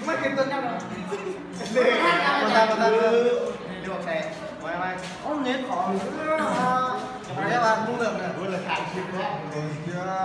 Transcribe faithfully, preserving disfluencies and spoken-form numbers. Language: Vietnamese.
ไม่กินตัวnhau đâu để con ta con ta đi vào xe mày mày ông nhét khỏi cái bạn cũng được này, tôi là kháng chịu đó.